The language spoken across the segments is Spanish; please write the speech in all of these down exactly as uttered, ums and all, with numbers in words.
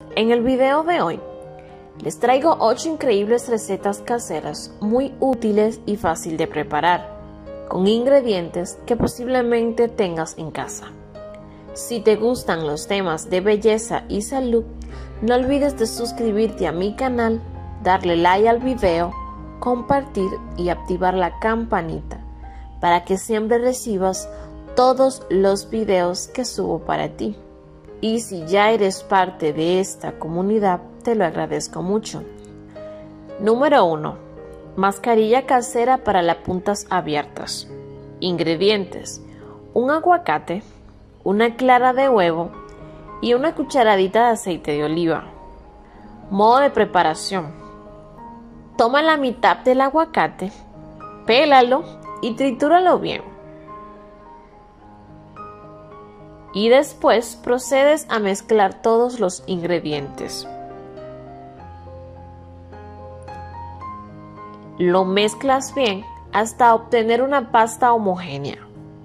En el video de hoy les traigo ocho increíbles recetas caseras muy útiles y fácil de preparar, con ingredientes que posiblemente tengas en casa. Si te gustan los temas de belleza y salud, no olvides de suscribirte a mi canal, darle like al video, compartir y activar la campanita para que siempre recibas todos los videos que subo para ti. Y si ya eres parte de esta comunidad, te lo agradezco mucho. Número uno. Mascarilla casera para las puntas abiertas. Ingredientes: un aguacate, una clara de huevo y una cucharadita de aceite de oliva. Modo de preparación: toma la mitad del aguacate, pélalo y tritúralo bien. Y después procedes a mezclar todos los ingredientes. Lo mezclas bien hasta obtener una pasta homogénea.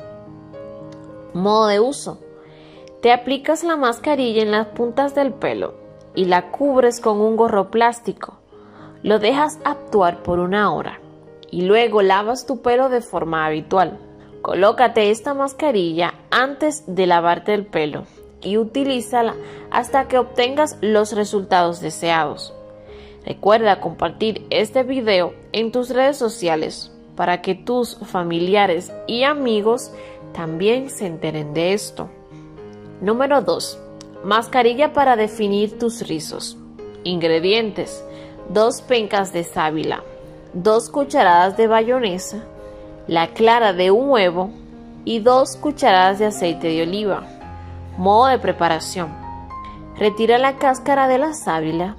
Modo de uso: te aplicas la mascarilla en las puntas del pelo y la cubres con un gorro plástico. Lo dejas actuar por una hora y luego lavas tu pelo de forma habitual. Colócate esta mascarilla antes de lavarte el pelo y utilízala hasta que obtengas los resultados deseados. Recuerda compartir este video en tus redes sociales para que tus familiares y amigos también se enteren de esto. Número dos. Mascarilla para definir tus rizos. Ingredientes: dos pencas de sábila, dos cucharadas de bayonesa, la clara de un huevo y dos cucharadas de aceite de oliva. Modo de preparación: retira la cáscara de la sábila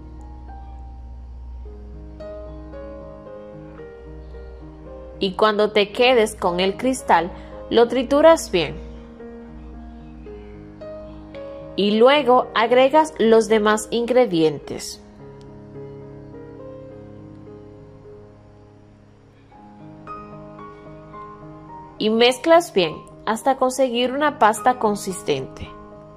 y cuando te quedes con el cristal lo trituras bien y luego agregas los demás ingredientes. Y mezclas bien hasta conseguir una pasta consistente.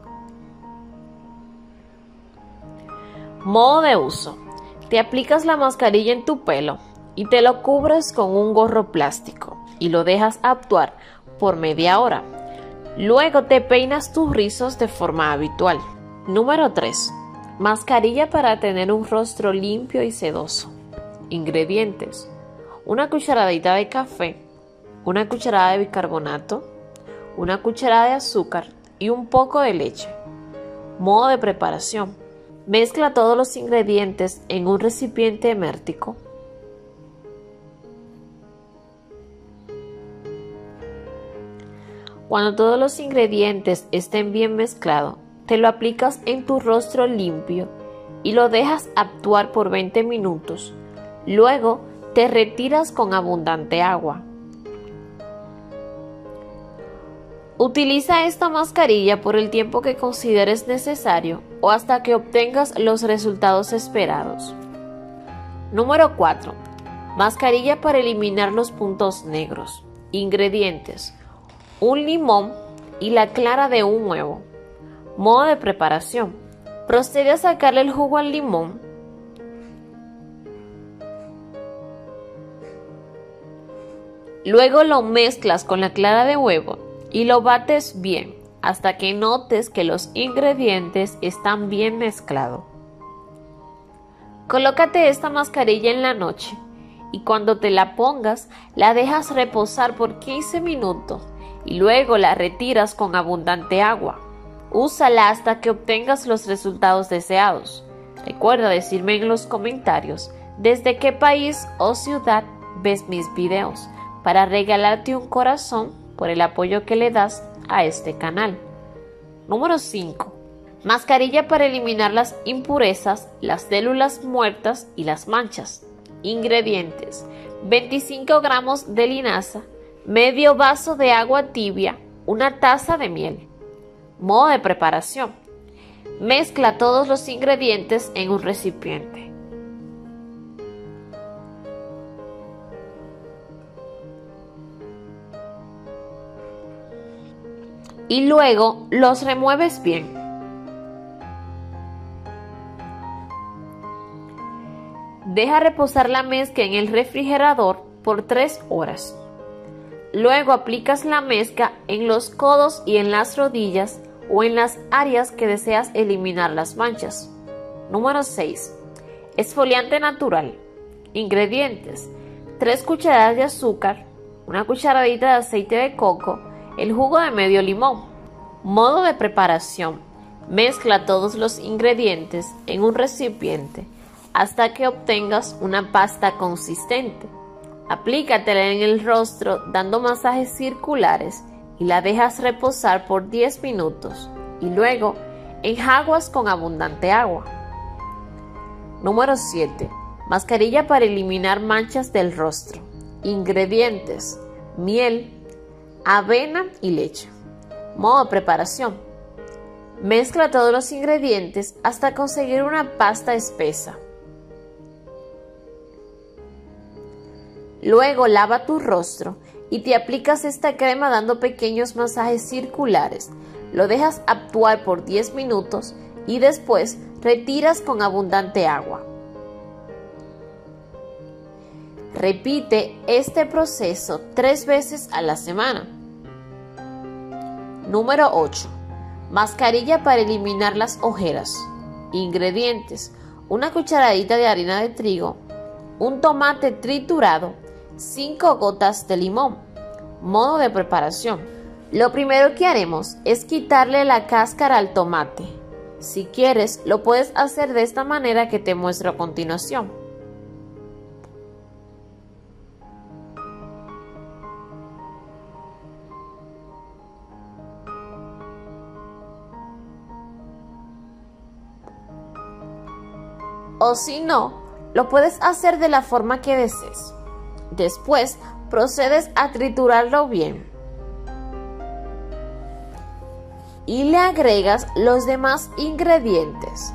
Modo de uso: te aplicas la mascarilla en tu pelo y te lo cubres con un gorro plástico y lo dejas actuar por media hora. Luego te peinas tus rizos de forma habitual. Número tres. Mascarilla para tener un rostro limpio y sedoso. Ingredientes: una cucharadita de café, una cucharada de bicarbonato, una cucharada de azúcar y un poco de leche. Modo de preparación: mezcla todos los ingredientes en un recipiente hermético. Cuando todos los ingredientes estén bien mezclados, te lo aplicas en tu rostro limpio y lo dejas actuar por veinte minutos. Luego te retiras con abundante agua. Utiliza esta mascarilla por el tiempo que consideres necesario o hasta que obtengas los resultados esperados. Número cuatro. Mascarilla para eliminar los puntos negros. Ingredientes: un limón y la clara de un huevo. Modo de preparación: procede a sacarle el jugo al limón luego lo mezclas con la clara de huevo y lo bates bien hasta que notes que los ingredientes están bien mezclados. Colócate esta mascarilla en la noche y cuando te la pongas la dejas reposar por quince minutos y luego la retiras con abundante agua. Úsala hasta que obtengas los resultados deseados. Recuerda decirme en los comentarios desde qué país o ciudad ves mis videos para regalarte un corazón por el apoyo que le das a este canal. Número cinco. Mascarilla para eliminar las impurezas, las células muertas y las manchas. Ingredientes: veinticinco gramos de linaza, medio vaso de agua tibia, una taza de miel. Modo de preparación: mezcla todos los ingredientes en un recipiente. y luego los remueves bien. Deja reposar la mezcla en el refrigerador por tres horas. Luego aplicas la mezcla en los codos y en las rodillas o en las áreas que deseas eliminar las manchas. Número seis. Exfoliante natural. Ingredientes: tres cucharadas de azúcar, una cucharadita de aceite de coco, el jugo de medio limón. Modo de preparación: mezcla todos los ingredientes en un recipiente hasta que obtengas una pasta consistente. Aplícatela en el rostro dando masajes circulares y la dejas reposar por diez minutos y luego enjaguas con abundante agua. Número siete. Mascarilla para eliminar manchas del rostro. Ingredientes: miel, avena y leche. Modo de preparación: mezcla todos los ingredientes hasta conseguir una pasta espesa. Luego lava tu rostro y te aplicas esta crema dando pequeños masajes circulares. Lo dejas actuar por diez minutos y después retiras con abundante agua. Repite este proceso tres veces a la semana. Número ocho. Mascarilla para eliminar las ojeras. Ingredientes: una cucharadita de harina de trigo, un tomate triturado, cinco gotas de limón. Modo de preparación: lo primero que haremos es quitarle la cáscara al tomate. Si quieres, lo puedes hacer de esta manera que te muestro a continuación. O si no, lo puedes hacer de la forma que desees. Después, procedes a triturarlo bien. Y le agregas los demás ingredientes.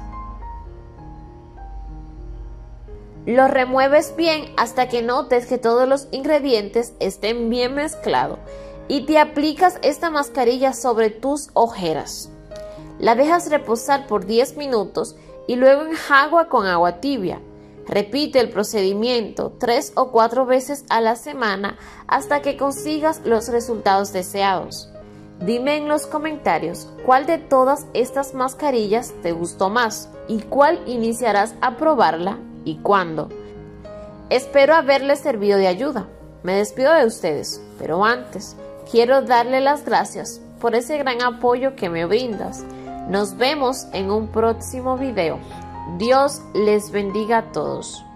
Lo remueves bien hasta que notes que todos los ingredientes estén bien mezclados y te aplicas esta mascarilla sobre tus ojeras. La dejas reposar por diez minutos y luego enjagua con agua tibia. Repite el procedimiento tres o cuatro veces a la semana hasta que consigas los resultados deseados. Dime en los comentarios cuál de todas estas mascarillas te gustó más y cuál iniciarás a probarla y cuándo. Espero haberles servido de ayuda. Me despido de ustedes, pero antes quiero darle las gracias por ese gran apoyo que me brindas. Nos vemos en un próximo video. Dios les bendiga a todos.